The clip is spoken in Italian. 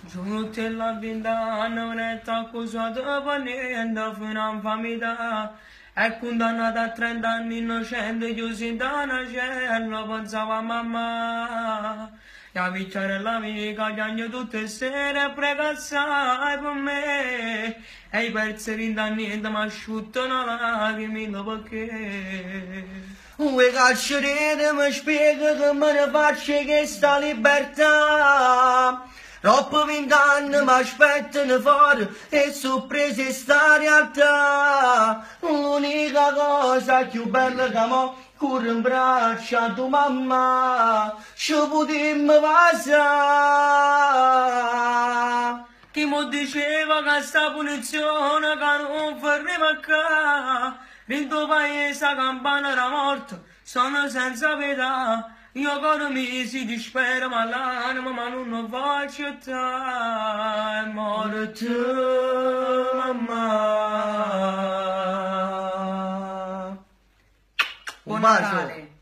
Giunte la vita non è accusata per niente fino a infamita. È condannata a 30 anni innocente, chiusa in una cella, pensava a mamma. La picciare l'amica, piange tutte le sere, prega assai per me. E i persi rinda niente, ma asciuttano lacrime perché. Vuoi carcerete mi spiega che me ne faccio questa libertà? Troppo 20 anni mi aspettano fuori e sorprese sta realtà. L'unica cosa più bella che mo corre in braccio a tua mamma, ci potremmo passare. Chi mi diceva che sta punizione che non fermiva qua, nel tuo paese la campana era morta, sono senza pietà, io con mi si dispera ma l'anima ma non lo faccio è morta mamma. Un Buon bacio. Natale.